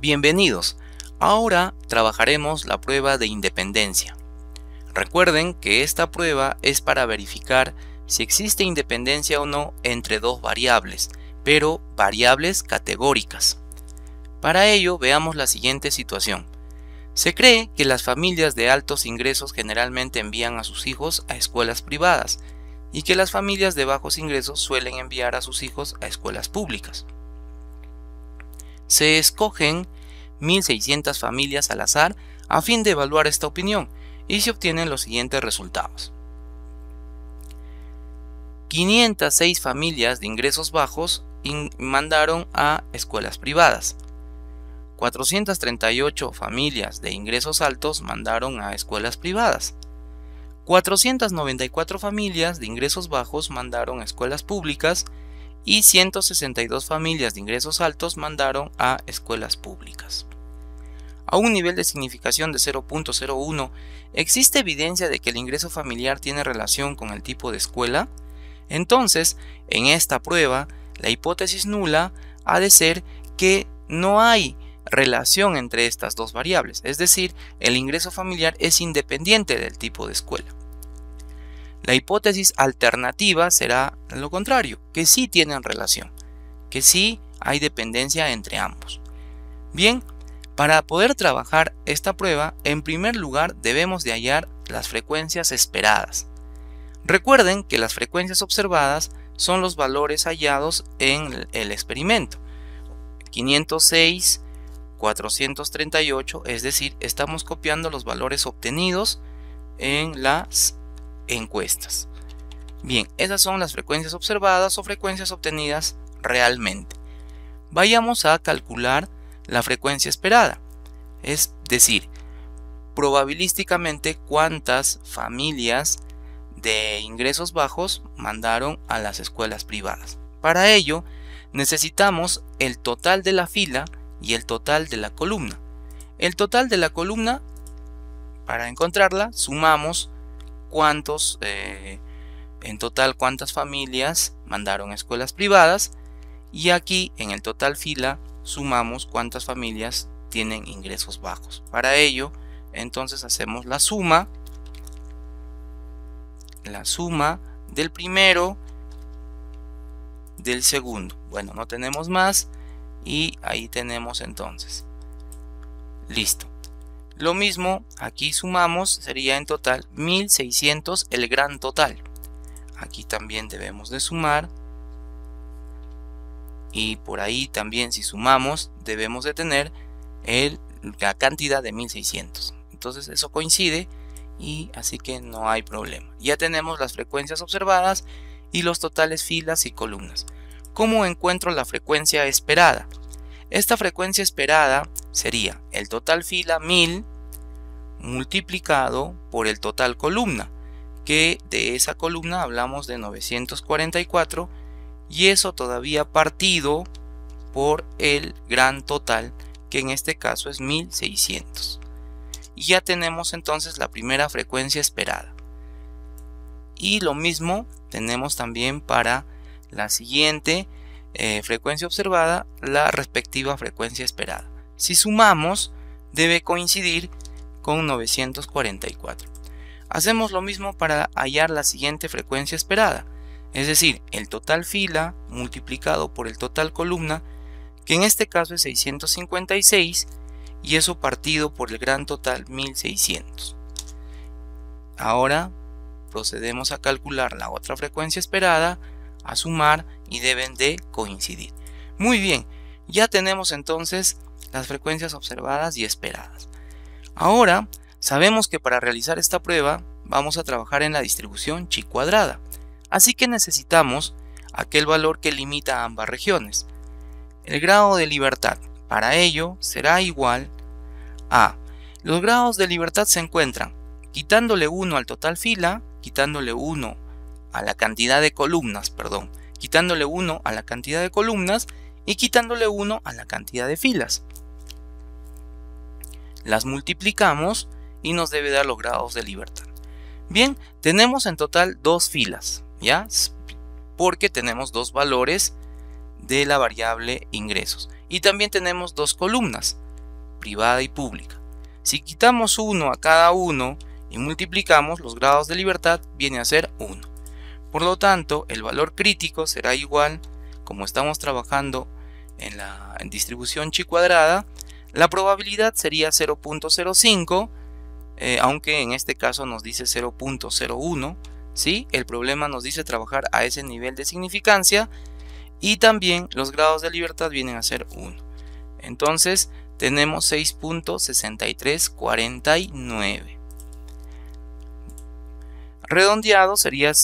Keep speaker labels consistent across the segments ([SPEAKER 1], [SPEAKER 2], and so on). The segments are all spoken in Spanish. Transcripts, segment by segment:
[SPEAKER 1] Bienvenidos. Ahora trabajaremos la prueba de independencia. Recuerden que esta prueba es para verificar si existe independencia o no entre dos variables, pero variables categóricas. Para ello, veamos la siguiente situación. Se cree que las familias de altos ingresos generalmente envían a sus hijos a escuelas privadas y que las familias de bajos ingresos suelen enviar a sus hijos a escuelas públicas. Se escogen 1.600 familias al azar a fin de evaluar esta opinión y se obtienen los siguientes resultados. 506 familias de ingresos bajos mandaron a escuelas privadas. 438 familias de ingresos altos mandaron a escuelas privadas. 494 familias de ingresos bajos mandaron a escuelas públicas y 162 familias de ingresos altos mandaron a escuelas públicas. A un nivel de significación de 0.01, ¿existe evidencia de que el ingreso familiar tiene relación con el tipo de escuela? Entonces, en esta prueba, la hipótesis nula ha de ser que no hay relación entre estas dos variables, es decir, el ingreso familiar es independiente del tipo de escuela. La hipótesis alternativa será lo contrario, que sí tienen relación, que sí hay dependencia entre ambos. Bien, para poder trabajar esta prueba, en primer lugar debemos de hallar las frecuencias esperadas. Recuerden que las frecuencias observadas son los valores hallados en el experimento. 506, 438, es decir, estamos copiando los valores obtenidos en las encuestas. Bien, esas son las frecuencias observadas o frecuencias obtenidas realmente. Vayamos a calcular la frecuencia esperada, es decir, probabilísticamente cuántas familias de ingresos bajos mandaron a las escuelas privadas. Para ello, necesitamos el total de la fila y el total de la columna. El total de la columna, para encontrarla, sumamos en total cuántas familias mandaron a escuelas privadas, y aquí en el total fila sumamos cuántas familias tienen ingresos bajos. Para ello, entonces hacemos la suma del primero del segundo. Bueno, no tenemos más y ahí tenemos entonces. Listo. Lo mismo, aquí sumamos, sería en total 1.600 el gran total. Aquí también debemos de sumar. Y por ahí también, si sumamos, debemos de tener la cantidad de 1.600. Entonces eso coincide y así que no hay problema. Ya tenemos las frecuencias observadas y los totales filas y columnas. ¿Cómo encuentro la frecuencia esperada? Esta frecuencia esperada sería el total fila 1000 multiplicado por el total columna, que de esa columna hablamos de 944, y eso todavía partido por el gran total, que en este caso es 1.600. Y ya tenemos entonces la primera frecuencia esperada. Y lo mismo tenemos también para la siguiente frecuencia observada, la respectiva frecuencia esperada. Si sumamos, debe coincidir con 944. Hacemos lo mismo para hallar la siguiente frecuencia esperada, es decir, el total fila multiplicado por el total columna, que en este caso es 656, y eso partido por el gran total 1.600. Ahora procedemos a calcular la otra frecuencia esperada, a sumar y deben de coincidir. Muy bien, ya tenemos entonces las frecuencias observadas y esperadas. Ahora sabemos que para realizar esta prueba vamos a trabajar en la distribución chi cuadrada, así que necesitamos aquel valor que limita a ambas regiones. El grado de libertad para ello será igual a los grados de libertad se encuentran quitándole 1 al total fila, quitándole 1 a la cantidad de columnas, quitándole 1 a la cantidad de columnas y quitándole 1 a la cantidad de filas. Las multiplicamos y nos debe dar los grados de libertad. Bien, tenemos en total dos filas, ¿ya? Porque tenemos dos valores de la variable ingresos. Y también tenemos dos columnas. privada y pública. Si quitamos 1 a cada uno y multiplicamos, los grados de libertad viene a ser 1. Por lo tanto, el valor crítico será igual, como estamos trabajando en la distribución chi cuadrada, la probabilidad sería 0.05, aunque en este caso nos dice 0.01, ¿sí? El problema nos dice trabajar a ese nivel de significancia, y también los grados de libertad vienen a ser 1. Entonces tenemos 6.6349. Redondeado sería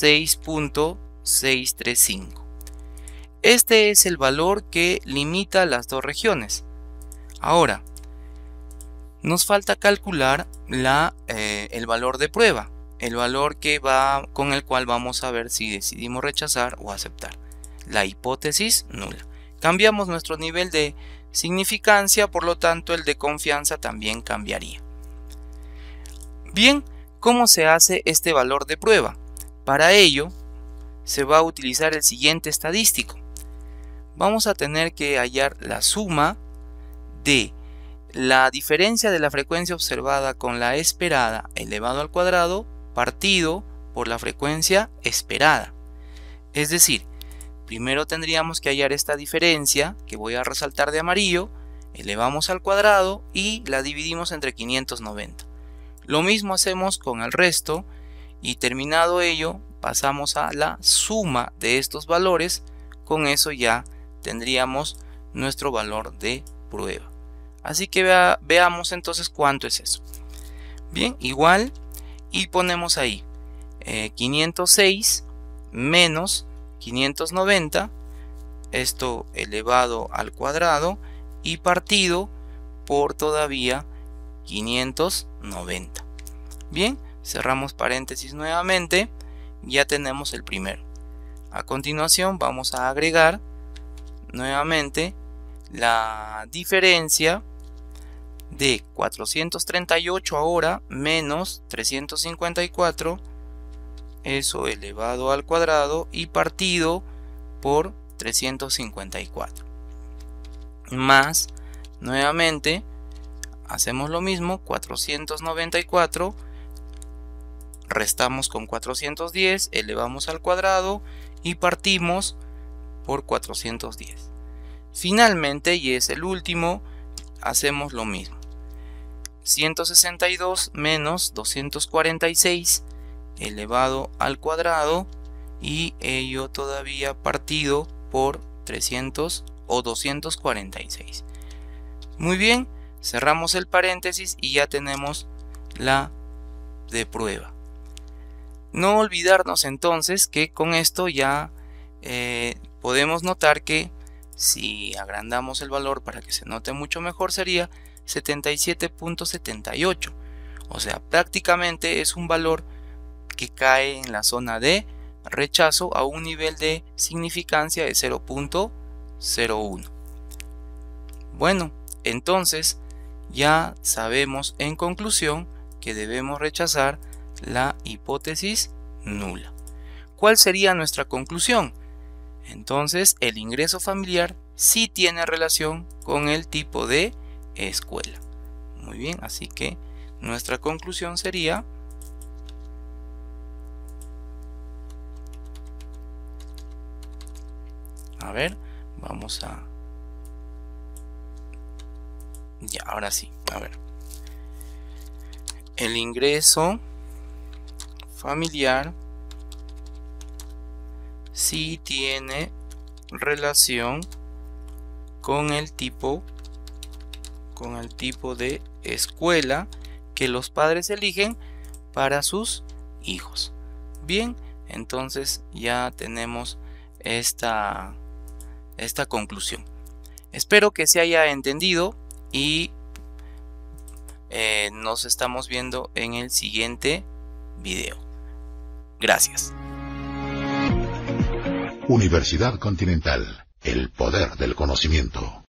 [SPEAKER 1] 6.635. Este es el valor que limita las dos regiones. Ahora, nos falta calcular el valor de prueba, el valor con el cual vamos a ver si decidimos rechazar o aceptar. La hipótesis nula. Cambiamos nuestro nivel de significancia, por lo tanto el de confianza también cambiaría. Bien, ¿cómo se hace este valor de prueba? Para ello se va a utilizar el siguiente estadístico. Vamos a tener que hallar la suma de la diferencia de la frecuencia observada con la esperada elevado al cuadrado partido por la frecuencia esperada. Es decir, primero tendríamos que hallar esta diferencia que voy a resaltar de amarillo, elevamos al cuadrado y la dividimos entre 590. Lo mismo hacemos con el resto y terminado ello pasamos a la suma de estos valores. Con eso ya tendríamos nuestro valor de prueba. Así que veamos entonces cuánto es eso. Bien, igual y ponemos ahí 506 menos 590, esto elevado al cuadrado y partido por todavía 590. Bien, cerramos paréntesis nuevamente, ya tenemos el primero. A continuación vamos a agregar nuevamente la diferencia de 438 ahora menos 354, eso elevado al cuadrado y partido por 354, más nuevamente hacemos lo mismo, 494 restamos con 410, elevamos al cuadrado y partimos por 410. Finalmente, y es el último, hacemos lo mismo, 162 menos 246 elevado al cuadrado y ello todavía partido por 300 o 246. Muy bien, cerramos el paréntesis y ya tenemos la de prueba. No olvidarnos entonces que con esto ya podemos notar que si agrandamos el valor para que se note mucho mejor sería 77.78. O sea, prácticamente es un valor que cae en la zona de rechazo a un nivel de significancia de 0.01. Bueno, entonces ya sabemos en conclusión que debemos rechazar la hipótesis nula. ¿Cuál sería nuestra conclusión? Entonces el ingreso familiar sí tiene relación con el tipo de escuela. Muy bien, así que nuestra conclusión sería a ver, vamos a ya, ahora sí, a ver, el ingreso familiar sí tiene relación con el tipo de escuela que los padres eligen para sus hijos. Bien, entonces ya tenemos esta conclusión. Espero que se haya entendido y nos estamos viendo en el siguiente video. Gracias.
[SPEAKER 2] Universidad Continental, el poder del conocimiento.